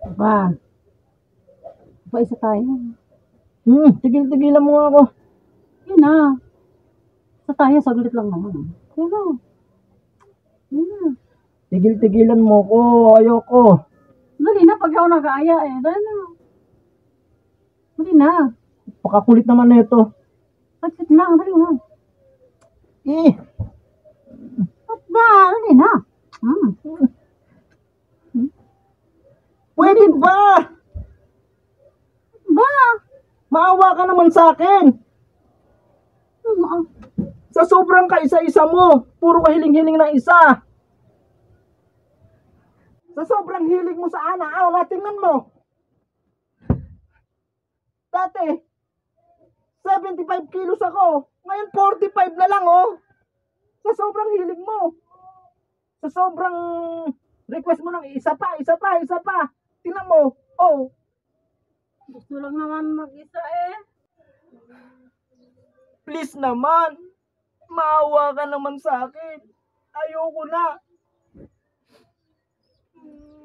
Pa, pa isa tayo. Tigil-tigilan mo ako. Yun na. Isa tayo, saglit lang naman. Yun na. Yun na. Tigil-tigilan mo ko. Ayoko. Dali na, pag ako nag-aaya eh. Dali na. Dali na. Pakakulit naman na ito. Saglit lang, dali na. Eh, Ba't ba? Dali na. pwede ba? Ba? Maawa ka naman sa akin. Sa sobrang kaisa-isa mo, puro ka hiling-hiling ng isa. Sa sobrang hilig mo sa ana, tingnan mo. Dati, 75 kilos ako. Ngayon, 45 na lang, oh. Sa sobrang hilig mo. Sa sobrang request mo ng isa pa. Tingnan mo, oh. Gusto lang naman mag-isa eh. Please naman. Maawa ka naman sa akin. Ayoko na.